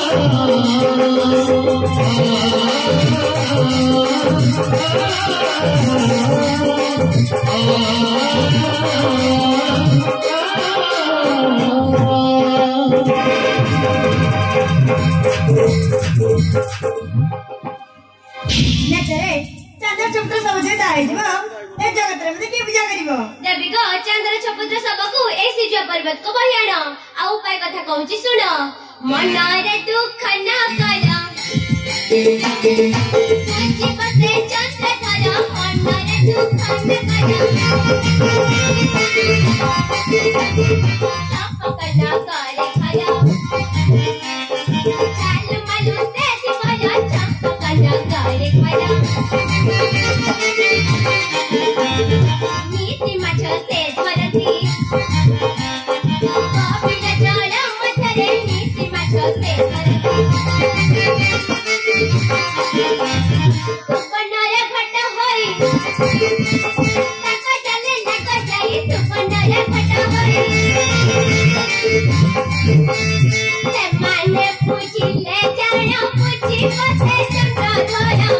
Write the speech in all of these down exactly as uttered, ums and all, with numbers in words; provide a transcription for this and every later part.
चंद्र चपुत्र सब जे दाई जीव ए जगत रे के पूजा करिवो देवी गो चंद्र चपुत्र सब को ए सिज पर्वत को बहियाण आ उपाय कथा कहूची सुन मन रे दुख न करा सच्ची बसे चंद्र करा मन रे दुख न करा कला करे खरा चाल मनु से दिवाला चंप कला करे खरा नीति मच से धरती कपिल जड़ मथरे नीति मच से सुपनर घट होई तक चले नक जाई सुपनर घट होई से माने पूछी ले जाना पूछी बसे चंद्र धरा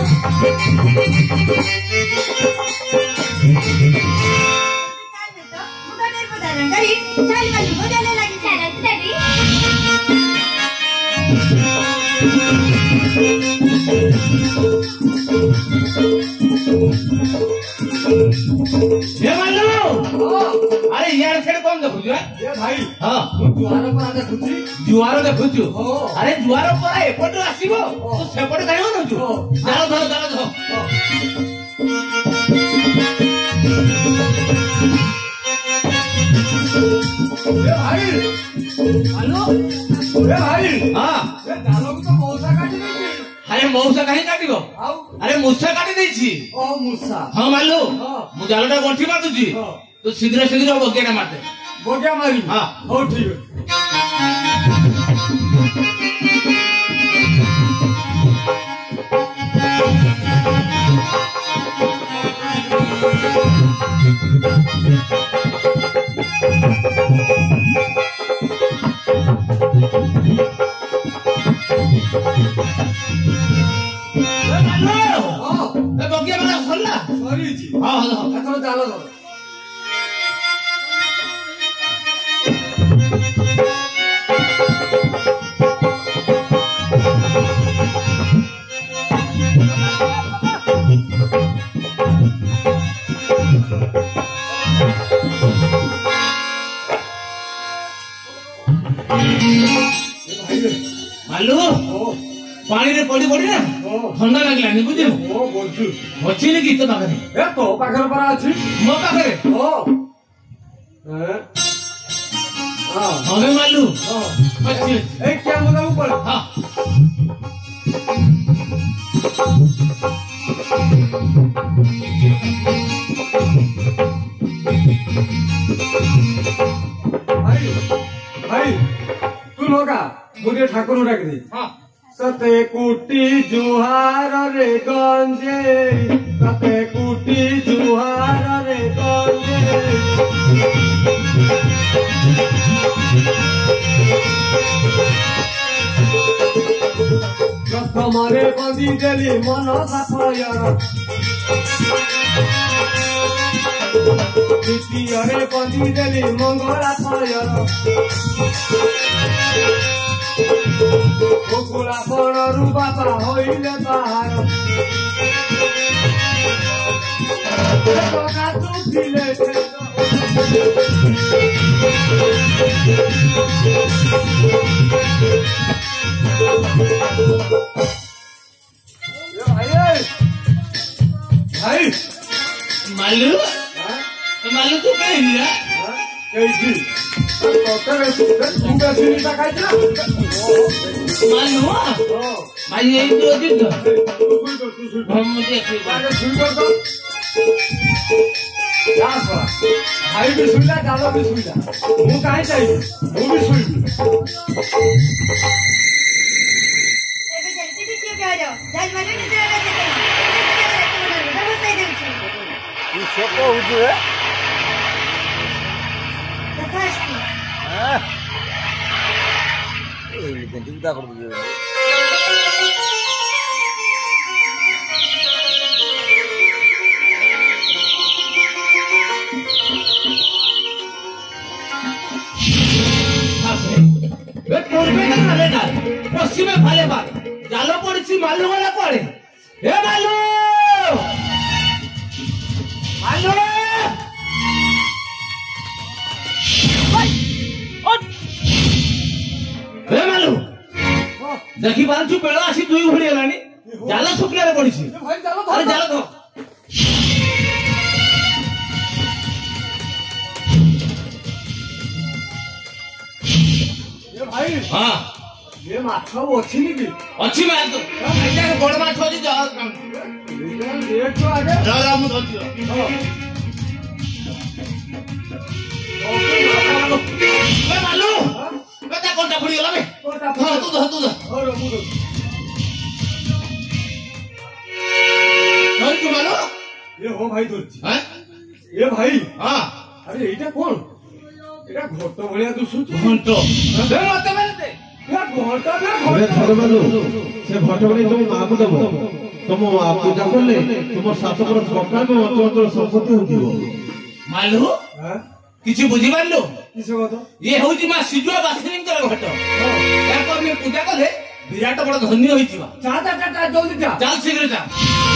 गरी चल वाली बजाने लगी चल देवी ये मल्लू अरे यार सेड कौन देखु जो ए भाई हां जुआर पर आते खुची जुआर देखु छु अरे जुआर पर एपट आसीबो तो सेपट काई हो नु दाल धर दाल धर ए भाई हेलो ए भाई हां ए दालो को तो मौसा काटी नहीं अरे मौसा कहीं काटिबो अरे मुसा काटी देछि ओ मुसा हां मालू मु जालटा गंठी मातुची तो शीघ्र शीघ्र बगेटा मारते बगेटा मारी हां हो ठीक हां हां एथरो जालो धर मालू पानी रे पड़ी पड़ी ना ठंडा लागला नि बुझिल ओ बोलछु अछि नि गीत पाखरे ए तो पाखर पर अछि मो पाखरे ओ ए हां हमें मालू हां अछि ए क्या मुदा ऊपर हां भाई भाई तू लोगा मुझे ठाकुर डाक दे हां सते कुटी जुहार रे गंजे सते कुटी जुहार रे गंजे प्रथमरे बंदी देली मन साफयर द्वितीयरे बंदी देली मंगला फयर गोकुला बनरु बाबा होइले बाहर जगना तुथिले भाई मालू मालू तू कहीं दिया कैसी डॉक्टर सुगा सिनीता खाइला मालू भाई ये तो दिन हम मुझे आगे सुगा तो यार भाई भी सुइला डालो भी सुइला मु काहे चाहिए मु भी सुइबी एबे जल्दी से क्यों कह जाओ जाल वाले ने जरा दे दे बस दे दे तू सोको हुजु है तथास्ति हां କେମିତି ଉଦା କରିଦେବି पश्चिमे फाले बार जाल पड़ी मालू वाला कुआड़े ए मालू मालू ए मालू देखी पारछु बेला आसी दुई घड़ी हेलानी जाल सुखले पड़ी अरे जाल धो भाई हाँ ये माछ अच्छी नहीं अच्छी माछ तो ऐसा बड़ माछ अच्छी जा एक तो आगे जा मु धरती ए मालू बेटा कोनटा पड़ी गला बे हां तू धर तू धर और मु धर तू मालू ये हो भाई धरती हैं ये भाई हां अरे एटा कौन एटा घोट भलिया दुसुच घंटो ए मते मारे दे या घोटा बे अरे धर्मलु से घटकड़ी तुम मां को देबो तुम मां पूजा करले तुम सात पर सकाळ में अंचल संपत्ति होतिबो मालू हां किछि बुझी मारलो किसे कतो ये होउची मा सिजुआ बासिनी कर घट या पर में पूजा करले विराट बड़ धन्य होइतिबा जा जा जा जल्दी जा चल शीघ्र जा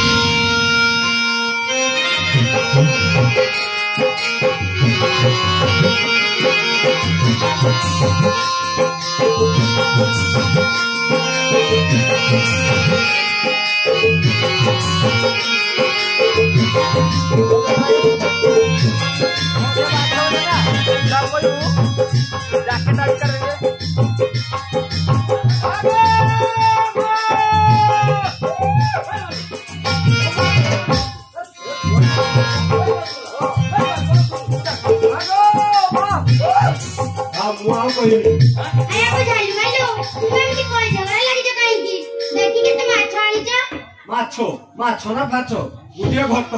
मुआ कहि अरे को झाली मालो तुम कोई झगड़ा लगी जो कहीं की देखी के तुम माछ आनी जा माछो माछो ना फाछो गुटिया घट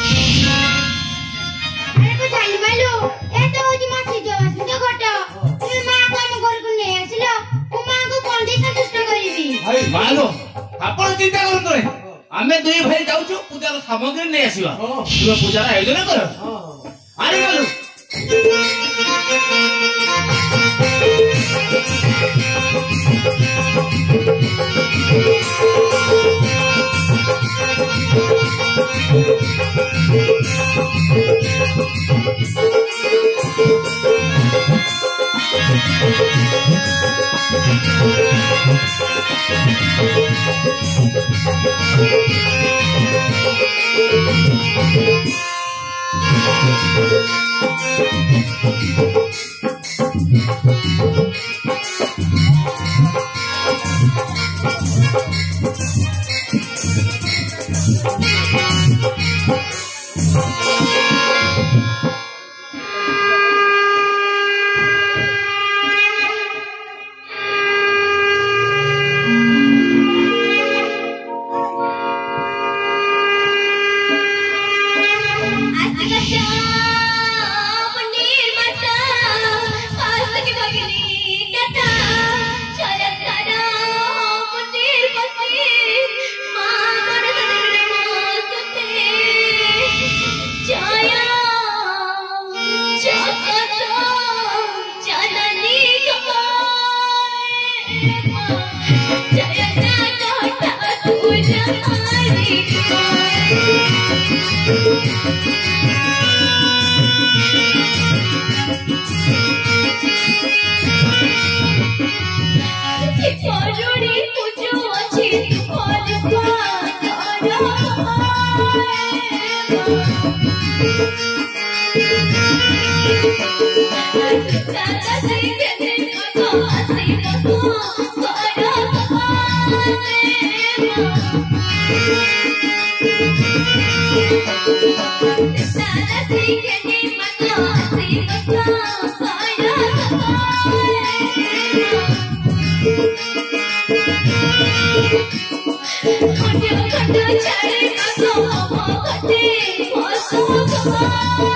अरे को झाली मालो ए तो होजी माछ जो जो घट तुम मां को हम घर को ले आसिलो ओ मां को कोन दे संतुष्ट करिबी भाई मालो आपण चिंता करतो रे आमे दुई भाई जाउछु पूजार सामग्री नै आसीबा तुम पूजार आयोजन कर अरे मालू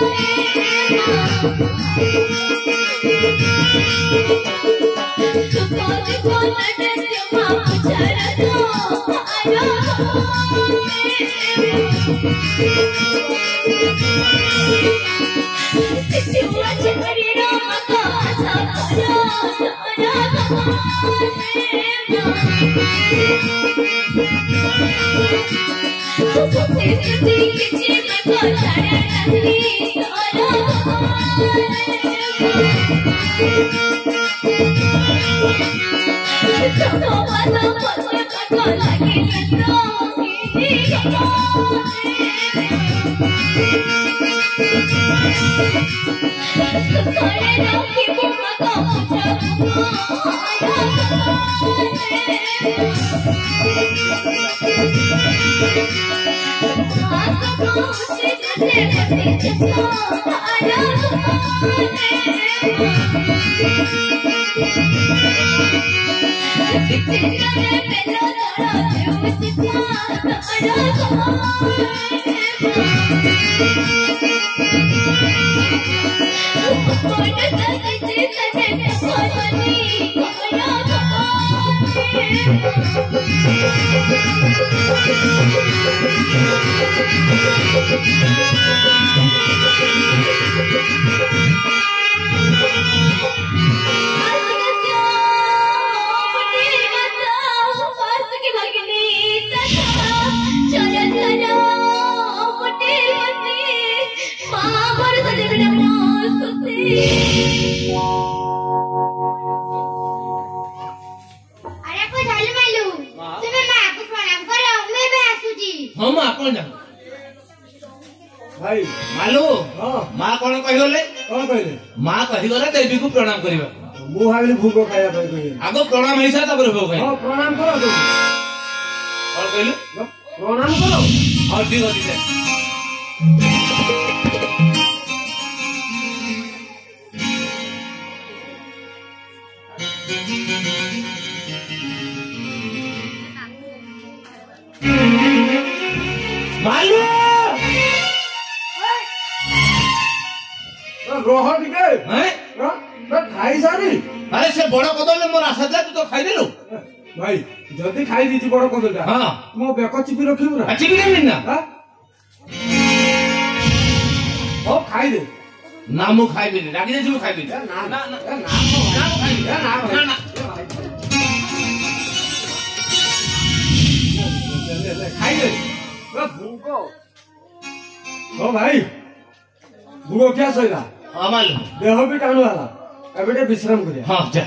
Thank you. देवी को प्रणाम करिबा मु भागले भूख खाया भाई कहि आगो प्रणाम हिसा तबरे भोग खाइ हां प्रणाम करो तो और कहलु प्रणाम करो और ठीक अछि मालू रोह टिके हैं ना खाई सारी अरे से बड़ कदले मोर आशा था तू तो खाई देलु भाई जदी खाई दीची बड़ कदलटा हां तुम बेक चिपी रखिबु ना चिपी देबी ना हां ओ खाई दे ना मु खाइबी नहीं रागी जे खाइबी ना ना ना ना ना खाइबी ना ना ना खाई दे भूको ओ भाई भूको क्या सहिला हां मालूम देह भी टाणु वाला एबेटे विश्राम करिया हां जा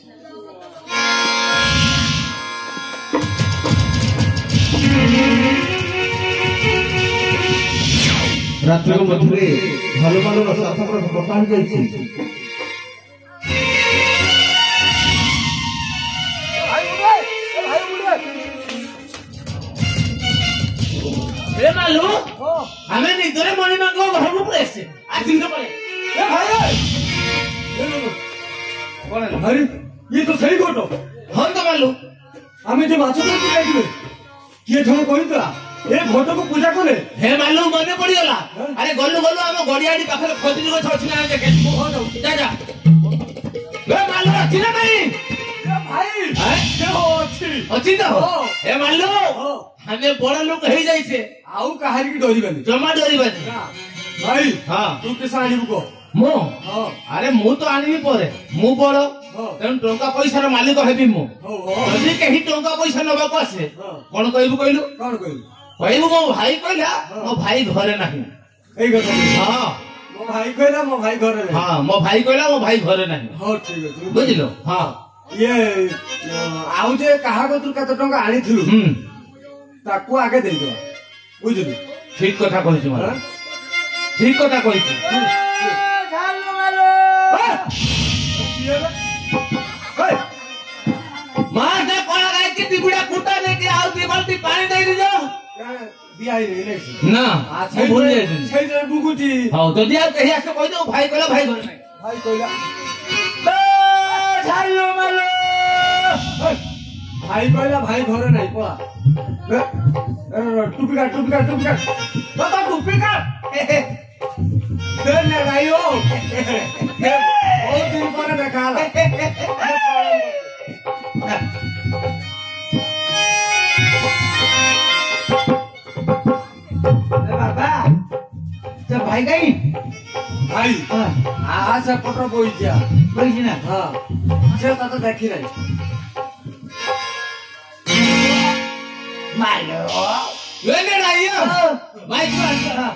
रात्रि मध्य भल मान स्वार्थपर कटा जाइए मालू हमें निदरे मणि मांगो घर को पड़े आज दिन पड़े ए भाई कौन है अरे ये तो सही गोटो हम तो मालू हमें जो माछ धरती जाइबे किए ठो कहितला ए घोट को पूजा करे हे मालू मने पड़ी गला अरे गल्लू गल्लू हम गड़ियाडी पाखरे खोजरी गछ अछि ना देखे जा जा ए मालू अछि ना नहीं ए भाई हैं के हो अछि अछि तो ए मालू हमें बड़ लोग हे जाई छे आउ कहारी की डोरी बनी जमा डोरी बाजी भाई हां तू किसा आनिबु को मो हां अरे मु तो आनिबी परे मु बड़ तेन टंका पैसा रो मालिक हेबी मु हो हो जदि कहीं टंका पैसा नबा को आसे कोन कहबू कहलू कोन कहलु कहबू मो भाई कहला मो भाई घरे नाही एई गतो हां मो भाई कहला मो भाई घरे नहीं हां मो भाई कहला मो भाई घरे नाही हां ठीक है बुझलो हां ये आउ जे कहा को तू कत टंका आनी थिलु हम ताकू आगे दे दो बुझलु ठीक कथा कहिछु मारा ठीक कथा कहिछु झालू मालो मार दे कोला गाय के दिबुड़ा कुटा दे के आउ दी बाल्टी पानी दे दीजो दिया ही नहीं ना अच्छा भूल जाई छी छै जे बुगुची हां तो दिया कहि आके कहि दो भाई कहला भाई घर नाही भाई कहला झालू मालो भाई कहला भाई घरे नहीं पळा टुपी काट टुपी काट टुपी काट बाबा टुपी काट दे ने गायो बहुत दिन पर देखाला बाबा तो भाई गई भाई आ सेपट बोई जा बोई ना हाँ से तो देखी नहीं मालो ये ने आइयो भाई तू आ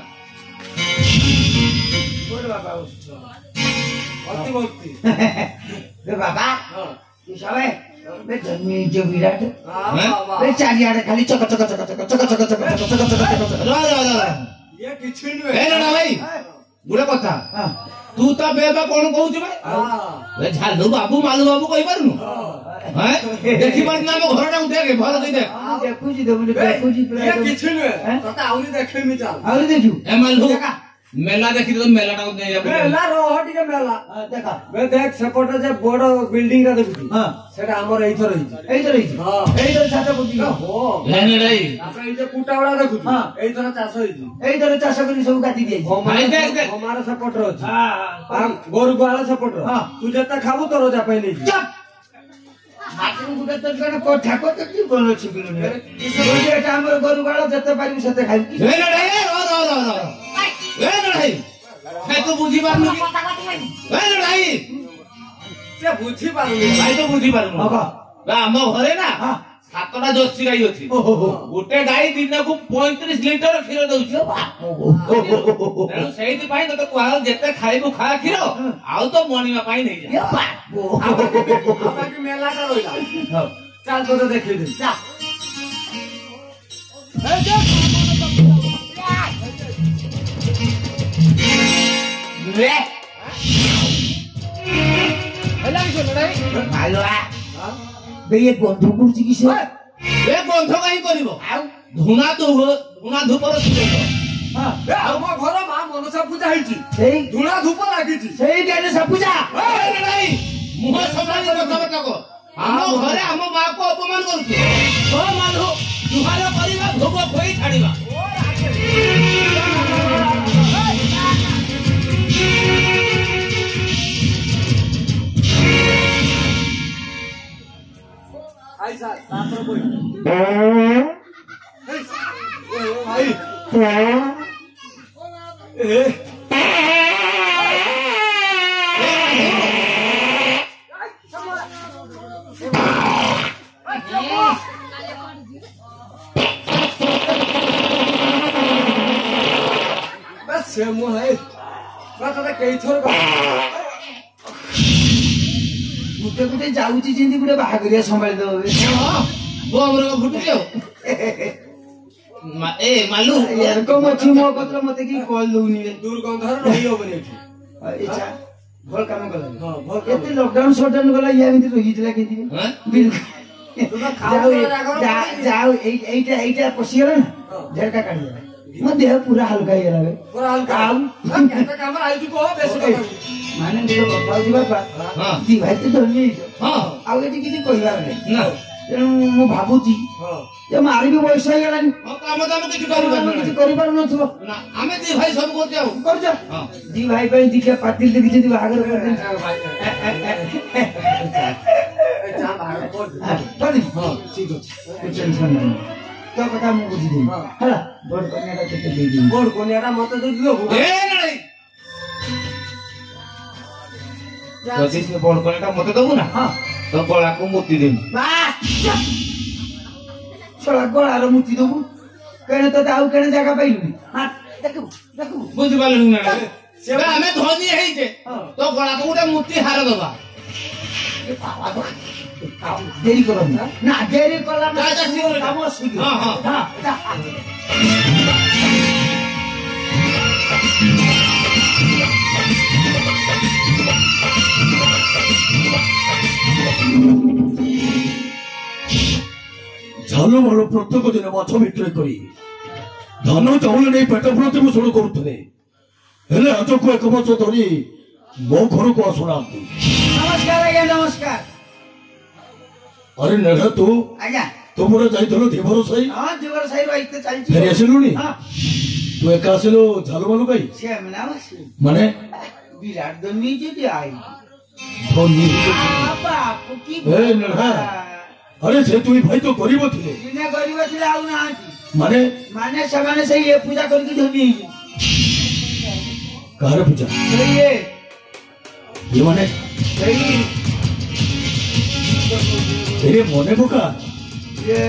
बोल बाबा भक्ति भक्ति बे बाबा तू सबे बे जन्मी जो विराट हाँ हैं? बाबा बे चारियाडे खाली चक चक चक चक चक चक चक चक चक चक चक रा रा रा ये किछि ए नुहे ना भाई गुडे कथा हां तू ता बेबा कोन कहू बे हाँ ए झालू बाबू मालू बाबू कहि पारनु हैं देखि पार ना हम घरटा उठे के भल कहि दे देखु जी देखु देखु जी ये किछि नुहे हैं? तते आउनी देखे मी चाल आउरी देखु ए मालू मेला देखि तो मेला टा नै जा मेला रोह टिके मेला देखा बे देख सेपट जे बड़ बिल्डिंग रा देखु हां सेटा हमर एई थर रही एई तो रही हाँ एई तो छाता पुजी हो ए ने रे तापर एई जे कुटावड़ा देखु हाँ। एई थर चाष होई एई तो चाष करी सब काटी दिए भाई देख देख हमारा सेपट रो अछि हां गोरु गुआला सेपट रो हाँ। तू जता खाबू तो रोजा पे नहीं चुप हाटू गुडे तो कने को ठाको तो की बोलो छिबिलो ने ओजे एटा हमर गरु गाळो जते पारिबु सते खाइबु ए ने रे रो रो रो रो ए ने रे है तो बुझी पारनु की ए ने रे से बुझी पारुनी भाई तो बुझी पारनु बाबा बा हम घरे ना हां सातटा जर्सी गाई अछि ओहो हो गोटे गाई दिन को पैंतीस लिटर क्षीर दउछि तेणु ସେଇଥି ପାଇଁ ତତେ କୁହାଗଲା ଯେତେ ଖାଇବୁ ଖା କ୍ଷୀର ଆଉ ତ ମଣିବା ପାଇଁ ନେଇ ଯା ये बाबू आबा की मेला का रोइला चल तो देखि दे जा रे ହେଲା କି ଲড়াই ভালো আ বে ये বন্ধু কুরছি কিসে ଏ ବନ୍ଧ କାହିଁ କରିବ আউ ଧୂଣା ଧୂପ ଧୂଣା ଧୂପର ସୁଗନ୍ଧ हां ए हम घर मा मनसा पूजा ହେଇଛି ସେଇ ଧୁଣା ଧୂପ ଲାଗିଛି ସେଇ ଗାନେ ସବୁଜା ଏ ଲড়াই ମୁହ ସମାନ କଥାବାର୍ତ୍ତା କର ଆମ ଘରେ ଆମ ମାକୁ ଅପମାନ କରୁଛୁ ଓ ମାନୁ ଜୁହାର କରିବା ଭୋଗ ଖୋଇ ଛାଡ଼ିବା आई सा तापर कोई ए भाई ए बस से मो है बस तो कई थोर ଗୁଟେ ଗୁଟେ ଯାଉଛି ଯେମିତି ଗୁଟେ ବାହାଘରିଆ ସମ୍ଭାଳି ଦବ ବୋ ଆମର ଫୁଟୁଛି ଆଉ ଏ ମାଲୁ ଏରକମ ଅଛି ମୋ କତର ମତେ କି କଲ ଦଉନି ରେ दुर्गंधर रही होबनी एठी ଇଚ୍ଛା ଭଲ କାମ କଲା हां बहुत ଏତେ ଲକଡାଉନ ସଟଡାଉନ ଗଲା ଇଏ ଏମିତି ରହିଥିଲା କେମିତି ହଁ? तुम खाओ ଯାଉ तो जागरण ଯା- ଯାଉ ଏଇ- ଏଇଟା ଏଇଟା ପଶିଗଲା ନା ଝେଡ଼କା କାଢିଦେଲା ମୋ ଦେହ ପୁରା ହାଲକା ହେଇଗଲା ବେ पूरा हल्का ଆଉ केते काम आई तू को बेस କଥା ମାନେ ଟିକେ କଥା ହଉଛି ବାପା ହଁ ଦି ଭାଇ ତ ଧନ୍ୟ ହେଇଛ ହଁ ଆଉ ଏଠି କିଛି କହିବାର ନାହିଁ ନା ତେଣୁ ମୁଁ ଭାବୁଛି हां ଯେ ମାରି ବି ବୟସ ହେଇଗଲାଣି ହଁ କାମ ଦାମ କିଛି ତମେ କରିପାରୁନି କିଛି କରିପାରୁନଥିବ ନା ଆମେ ଦି ଭାଇ ସବୁ କରୁଛୁ ଆଉ କରୁଛ ହଁ ଦି ଭାଇ ପାଇଁ ଦିଟା ପାତିଲ ଦେଖି ଯଦି ବାହାଘର କରିଦେବି भाई ए जा बाहर कर କରିଦେବି हां ठीक अछि ଟେନସନ ନାହିଁ ତୋ କଥା ମୁଁ ବୁଝିଦେବି ହଁ। ହେଲା ବଡ କନ୍ୟାଟା କେତେ ଦେଇଦେବି बोर्ड कोनियाटा मते दे दियो ଏ ଲড়াই ଯଦି ସେ ବଡ କଣଟା ମତେ ଦବୁ ନା ହଁ ତ ଗଳାକୁ ମୁତି ଦେବି ଛଡ଼ା ଗଳାର ମୁତି ଦବୁ କେଣେ ତତେ ଆଉ କେଣେ ଜାଗା ପାଇଲୁନି ହଁ ଦେଖିବୁ ଦେଖିବୁ ବୁଝିପାରିଲୁ ନା ସେବେ ଆମେ ଧନୀ ହେଇଛେ ହଁ। ତ ଗଳାକୁ ଗୋଟେ ମୁତି ହାର ଦବା ଦେରି କରନି ନା ଦେରି କଲା ନା ଯା, ଯା, ଶୀଘ୍ର ଯା। କାମ ଶୀଘ୍ର ହଁ, ହଁ। ହଁ ଯା। ଝାଲ ମାଳ ପ୍ରତ୍ୟେକ ଦିନ ମାଛ ବିକ୍ରୟ କରି ଧାନ ଚାଉଳ ନେଇ ପେଟ ପ୍ରତିପୋଷଣ କରୁଥିଲେ ହେଲେ ଆଜକୁ ଏକ ମାସ ଧରି ମୋ ଘରକୁ ଆସୁନାହାନ୍ତି। ନମସ୍କାର ଆଜ୍ଞା ନମସ୍କାର ଆରେ ନେଢା ତୁ ଆଜ୍ଞା ତୁମର ଯାଇଥିଲ ଧୀବର ସାହି ହଁ ଯୁଗର ସାହିରୁ ଆଇତେ ଚାଲିଛି ଫେରି ଆସିଲୁଣି ହଁ ତୁ ଏକା ଆସିଲୁ ଝାଲ ମାଲ ପାଇଁ ସେ ନା ବସି ମାନେ ବିରାଟ ଧନୀ ଯଦି ଆଇ ଧନୀ ଆ ବାପ କି ଏ ନେଢା अरे से तुम भाई तो गरीब थे दिने गरीब थे आउ ना माने माने समाने से ये पूजा करके धनी कहार पूजा ये ये माने सही तेरे मोने बुका ये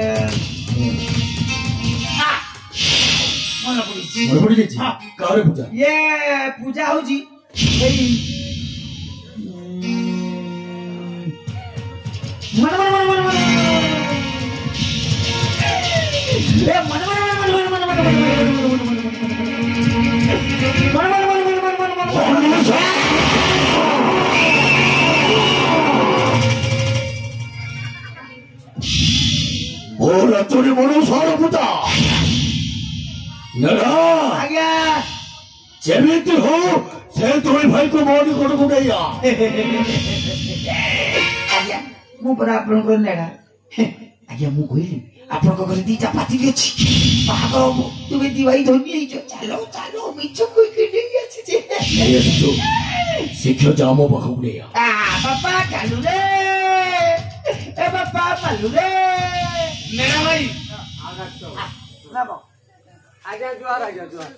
मन पड़ी मन पड़ी जाई कहार पूजा ये पूजा हो जी सही मन मन मन मन मन ए मन मन मन मन मन मन मन मन मन बोला चोरी बोलो सारा पूजा नड़ा आज्ञा जेमिति हो से तुम्हें भाई को मोड़ी कोड़ को गया आज्ञा मु पर आपन को नेडा आज्ञा मु कहिली आपन को घर दी चापाती अछि बाबा तुमे दिवाई धोनी छ चलो चलो मिछ कोई के नहीं अछि जे ये तो शिक्षा जामो बखुड़े आ पापा चालू रे ए पापा चालू रे मेरा भाई ना बा आज्ञा जुआर आज्ञा जुआर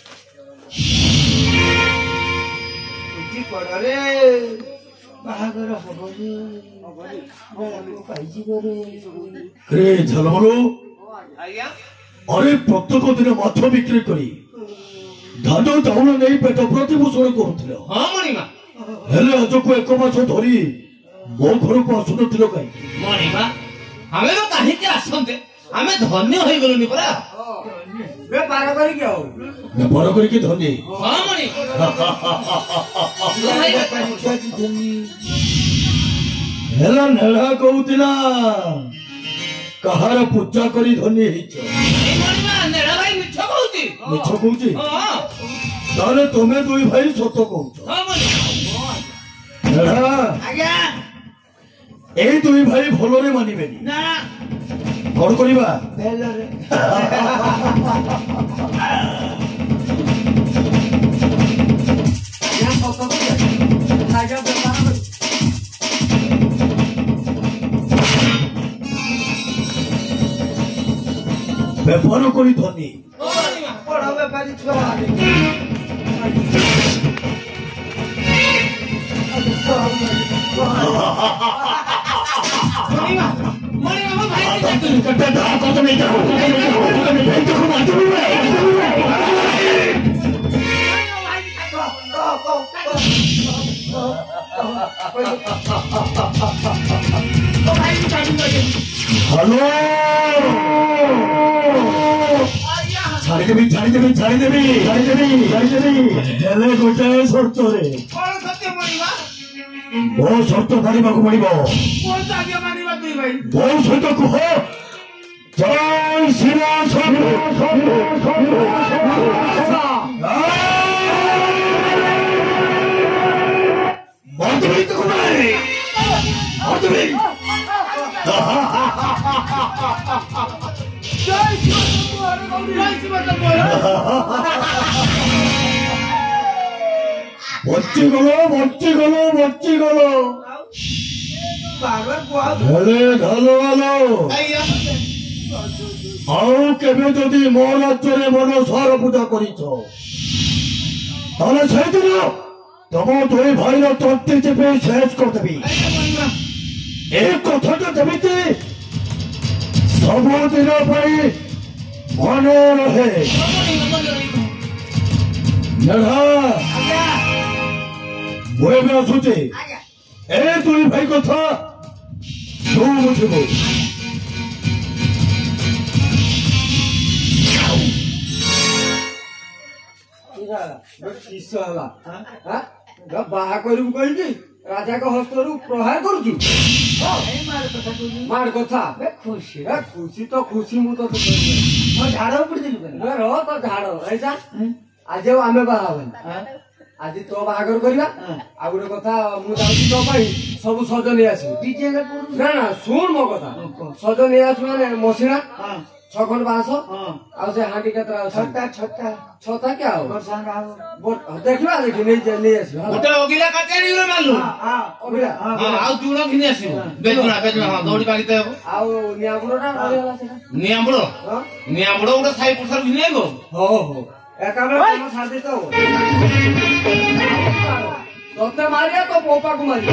उठी पड़ रे बाहागर हबो रे हबो पाइजी रे रे झलमलो आज्ञा अरे प्रत्येक दिन माछ बिक्री करी धान चाउल नहीं पेट प्रतिपोषण करुथिल हाँ मणिमा हेले अजको एक मास धरी मो घर को आसुनथिल कहीं मणिमा हमें तो कहीं के आसंते हमें धन्य हो गलुनी परा बेपार करी के हो व्यापार करके धनी हाँ मणि हेला नेला कहूतिला कहार पूजा करी धनी हिच ए मणिमा नेड़ा भाई मिछ कहूती मिछ कहूची हाँ ताले तुमे दुई भाई सत कहूच हाँ मणि नेला आज्ञा ए दुई भाई भलोरे मानिबेनी ना कौन करिबा भेलो रे या पप्पा आज्ञा बेपार व्यापार करी धनी बड़ा व्यापारी छुआ मणिमा मणिमा मैं भाई के जाती कट्टा धा को नहीं जाओ नहीं तो मार दूंगा हेलो छाड़ी देवी छाड़ी देवी छाड़ी देवी छाड़ी देवी छाड़ी देवी हेले गोटे शर्त रे कौन सत्य मणिमा वो शर्त मानिबाकू पड़िबो कौन सा आज्ञा मानिबा तुई भाई वो सहित कुह जय श्री राम माधवी तो कुमारी माधवी जय शिव तो बोलो बच्ची गलो बच्ची गलो बच्ची गलो पावर बुआ हेले ढालो वालो आज्ञा ଆଉ କେବେ ଯଦି ମୋ ରାଜ୍ୟରେ ମନ ସହର ପୂଜା କରିଛ ତାହେଲେ ସେଇଦିନ ତମ ଦୁଇ ଭାଇର ତଣ୍ଟି ଚିପି ଶେଷ କରିଦେବି ଏ କଥାଟା ଯେମିତି ସବୁଦିନ ପାଇଁ ମନେ ରହେ ନେଢା ମୁଁ ଏବେ ଆସୁଛି ଏ ଦୁଇ ଭାଇ କଥା ତୁ ବୁଝିବୁ किस हला हां ग बाहा करू कहिकी राजा को हस्तरू प्रहार करूछु मार कथा मार कथा बे खुशी रे खुशी तो खुशी मु तो म झाड़ पड़ दिलु बे रो तो झाड़ ऐसा आज आमे बाहाबन आज तो बाहागर करिया आ गुटे कथा मु जाउची तो भाई सब सज नै आसी डीजे ना ना सुन मो कथा सज नै आसु माने मसिना छखंड बांस हाँ ଆଉ ସେ ହାଣ୍ଡି କେତେଟା ଅଛି छटा छटा ଛତା କି ଆଉ बरसाना ଦେଖିବା ଦେଖି ନେଇ ଯା- ନେଇ ଆସିବା ହେଲା। ଗୋଟେ ଅଗିଲା କାଟି ଆଣିବେ ମାଲୁ हाँ हाँ ଅବିଡ଼ା। हाँ ହଁ ଆଉ ଚୁଣ ଘିନି ଆସିବ ବେଦୁଣା ବେଦୁଣା ହଁ ଦୌଡ଼ି ପାକିତେ ହେବ ଆଉ ନିଆବୁଡ଼ଟା ରହିଗଲା ସେଟା ନିଆඹୁଡ଼ ହଁ ନିଆඹୁଡ଼ ଗୋଟେ ସାଇ ପୁରୁଷରୁ ଘିନି ଆଇବ ହଉ ହଉ ଏକାବେଳେ କାମ ଛାଡ଼ି ଦେଇଛ ତତେ ମାରିବା ତ ବୋପାକୁ ମାରିବା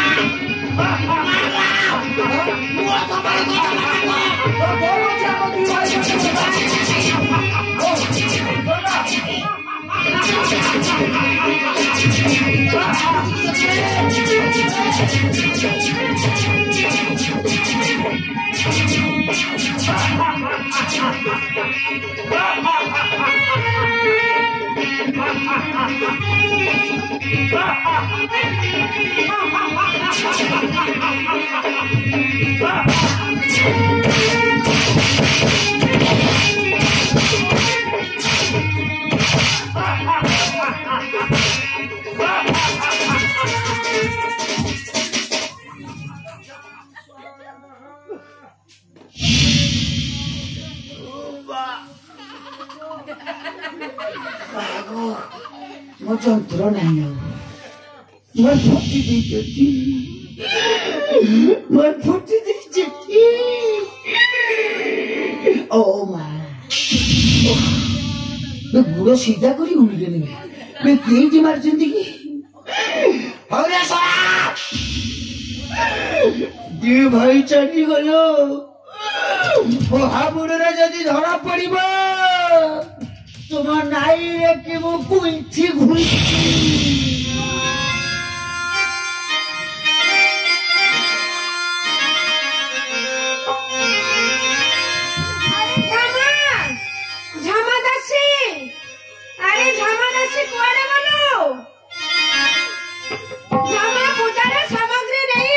ମୋ ଯନ୍ତ୍ରଣା ମୋର ଫୁଟି ଦେଇଛନ୍ତି ମୋର ଫୁଟି ଦେଇଛନ୍ତି ଓ ମା ଗୁଡ଼ ସିଧା କରି ଉଣ୍ଡିଲେ ନେବେ କେଇଟି ମାରିଛନ୍ତି କି ହଉରେ ଦି ଭାଇ ଚାଲିଗଲ ମହାବୁଡ଼ରେ ଯଦି ଧରା ପଡ଼ିବ ତୁମ ନାଇରେ କି ମୁଁ କୁଇଁଠି ଘୁରିଛି ঝামা দাসী আরে ঝামা দাসী কুয়াড়ে গেল ঝামা পূজার সামগ্রী নেই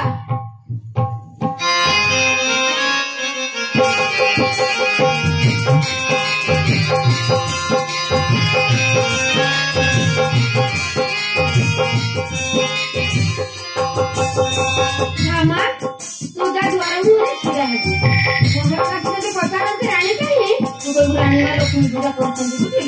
ঝামা পূজা দ্বারা হুয়ে ছিড়া হেবি মোহর কাছে যদি পচারନ୍ତି রানী কাহি তু কইবু রানী মা লক্ষ্মী পূজা করছন্তি বুঝিলি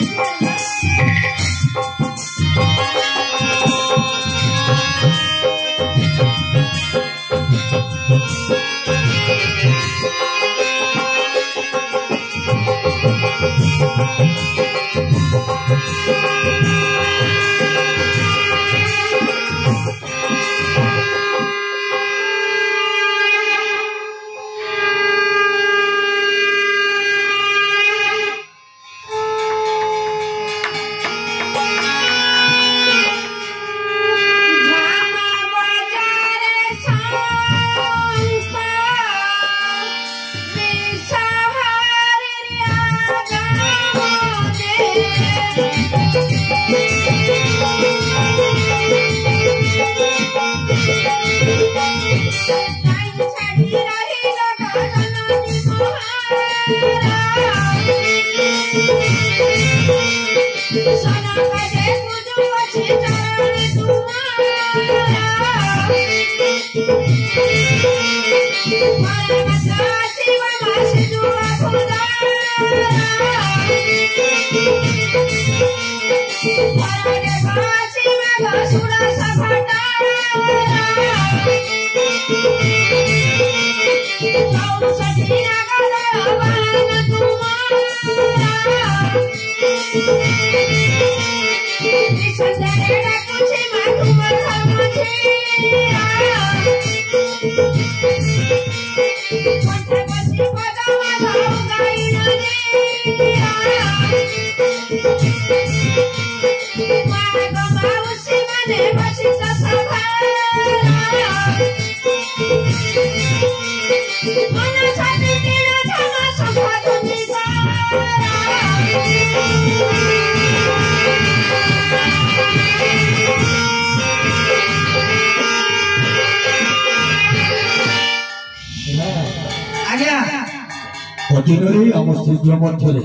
ଅଦିନରେ ଆମ ଶ୍ରୀଘ୍ର ମଧ୍ୟରେ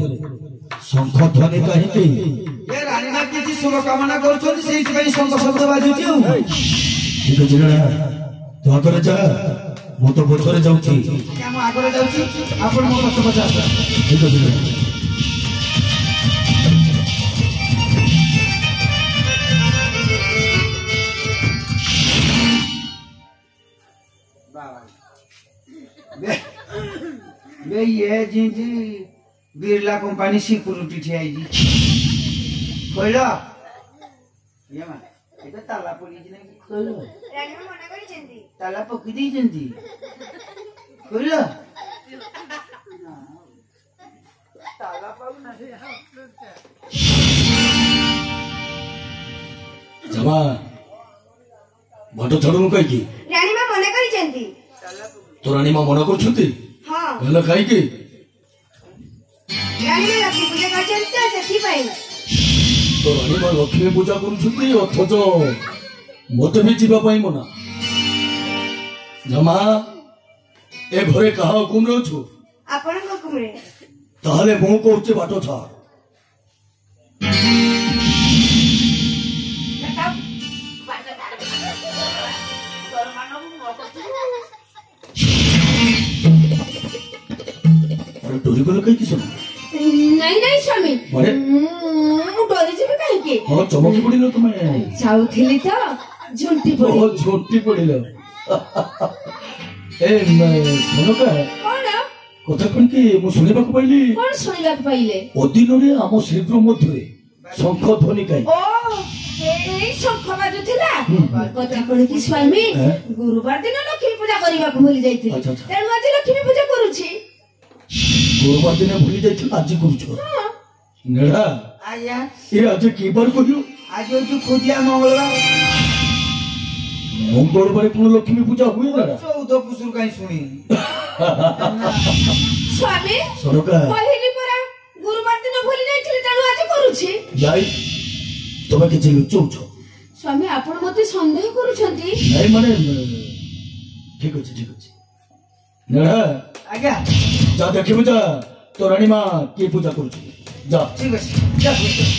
ଶଙ୍ଖ ଧ୍ୱନି କାହିଁକି ଏ ରାଣୀମା କିଛି ଶୁଭ କାମନା କରୁଛନ୍ତି ସେଇଥିପାଇଁ ଶଙ୍ଖ ଶବ୍ଦ ବାଜୁଛି ଆଉ ଠିକ ଅଛି ନା ତୁ ଆଗରେ ଯା ମୁଁ ତ ପଛରେ ଯାଉଛି। ଆମ ଆଗରେ ଯାଉଛି ଆପଣ ମୋ ପଛ ପଛ ଆସ। ଠିକ ଅଛି बे ये जिंजी बिरला कंपनी सिक्योरिटी ठियाई कहलो ये मा एटा ताला पड़ी कि नहीं कहलो ରାଣୀ ମା ମନା କରିଛନ୍ତି ताला पकड़ी दी जंदी कहलो ताला पाऊ ना ଜମା ଭଟ ଛାଡୁନୁ କାହିଁକି? ରାଣୀ ମା ମନା କରିଛନ୍ତି ତୋ ରାଣୀ ମା ମନା କରୁଛନ୍ତି ହଁ ହେଲେ କାହିଁକି? ରାଣୀ ମା ଲକ୍ଷ୍ମୀ ପୂଜା କରିଛନ୍ତି ତ ସେଥିପାଇଁ ତୋ ରାଣୀ ମା ଲକ୍ଷ୍ମୀ ପୂଜା କରୁଛନ୍ତି ଅଥଚ ମତେ ବି ଯିବା ପାଇଁ ମନା। ଜମା ଏ ଘରେ କାହା ହୁକୁମରେ ଅଛୁ? ଆପଣଙ୍କ ହୁକୁମରେ ତାହେଲେ ମୁଁ କହୁଛି ବାଟ ଛାଡ। अरे डोरी गल कहीं किस ନାଇଁ ନାଇଁ ସ୍ୱାମୀ ମାନେ? ମୁଁ ଡରିଯିବି କାହିଁକି हाँ चमकी पड़िल तुम ଯାଉଥିଲି ତ ଝୁଣ୍ଟି ପଡି बहुत झोटी पड़िल ए मनका କଣ कथा कौन कि मु सुनिबा को पाइली କଣ ଶୁଣିବାକୁ ପାଇଲେ ଅଦିନରେ ଆମ ଶ୍ରୀଗ୍ର ମଧ୍ୟରେ ଶଙ୍ଖ ଧ୍ୱନି କାଇ ଓ ଏଇ ଶଙ୍ଖ ବାଜୁଥିଲା କଥା କଣ କି ସ୍ୱାମୀ ହଁ? ଗୁରୁବାର ଦିନ ଲକ୍ଷ୍ମୀ ପୂଜା କରିବାକୁ ଭୁଲି ଯାଇଥିଲି ଆଚ୍ଛା, ଆଚ୍ଛା। ତେଣୁ ଆଜି ଲକ୍ଷ୍ମୀ ପୂଜା କରୁଛି गुरुवार दिन भूली जाइछ आज करूछ ହଁ नेड़ा आया ए आज की बार कहियो आज जो खुदिया मंगलवार मंगलवार कोन लक्ष्मी पूजा हुए ना चौदह पुसुर कहीं सुनी ସ୍ୱାମୀ ସରକା କହିଲି ପରା ଗୁରୁବାର ଦିନ ଭୁଲି ଯାଇଥିଲି ତେଣୁ ଆଜି କରୁଛି ଯାଇ ତମେ କିଛି ଲୁଚଉଛ ସ୍ୱାମୀ ଆପଣ ମତେ ସନ୍ଦେହ କରୁଛନ୍ତି ନାଇଁ ମାନେ ଠିକ ଅଛି ଠିକ ଅଛି ନେड़ा आज्ञा जा देखिबु जा तो रानी मां की पूजा करूछ जा ठीक है जा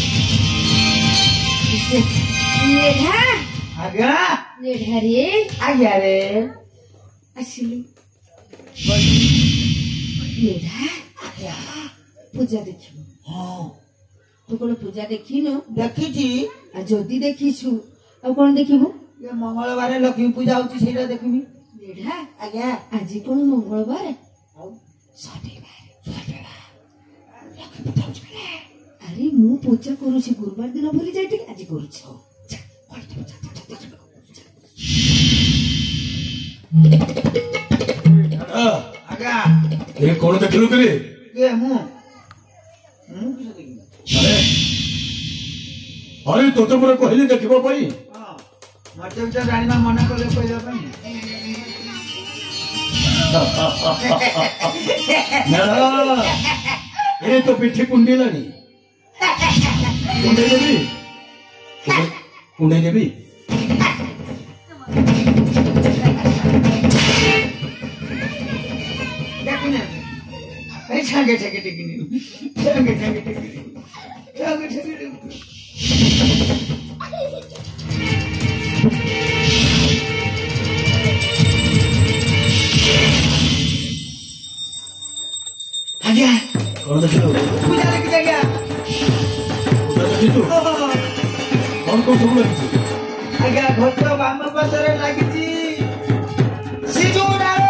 ନେଢା आज्ञा ନେଢା ରେ आज्ञा रे ଆସିଲୁ ନେଢା ପୂଜା ଦେଖିବୁ हाँ ତୁ କଣ ପୂଜା ଦେଖିନୁ देखी थी ଆଉ ଯଦି ଦେଖିଛୁ ଆଉ କଣ ଦେଖିବୁ ये मंगलवार लक्ष्मी पूजा होती सेटा देखिनी ନେଢା आज्ञा ଆଜି କଣ ମଙ୍ଗଳବାର ଆରେ ମୁଁ ପୂଜା କରୁଛି ଗୁରୁବାର ଦିନ ଭୁଲି ଯାଇଥିଲି ଆଜି କରୁଛି ଯା, କହିଦେବୁ, ଯା, ଯା, ଯା, ଦେଖିବାକୁ। आज्ञा ए कोन देखलु करे ये मु मु किसे देखिनी अरे अरे तोते मोर कहली देखिबो पई हां मते विचार रानी मां मना करले कहले पई नेड़ा ए तो पिठी कुंडी लानी कुंडी देबी कुंडी देबी देखिने ए छागे छागे टिकिनी छागे छागे टिकिनी छागे छागे टिकिनी आज्ञा कोन देखलु पूजा देखी आज्ञा पूजा देखितु कोन को सब लगी आज्ञा घट बाम पासरे लागिची सिजुडा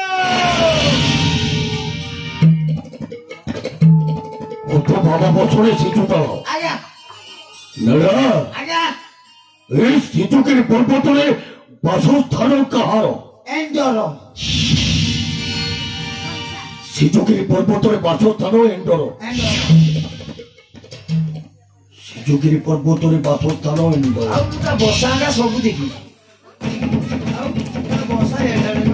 ओतो बाबा बछड़े सिजुता आज्ञा नेड़ा आज्ञा ए सिजु के पर्वत रे बासस्थान कहार एंडरो सिजुगिरी पर्वत रे बासस्थान एंडर एंडरो सिजुगिरी पर्वत रे बासस्थान एंडर आउ तुका बसागा सब देखी आउ तुका बसा एंडरो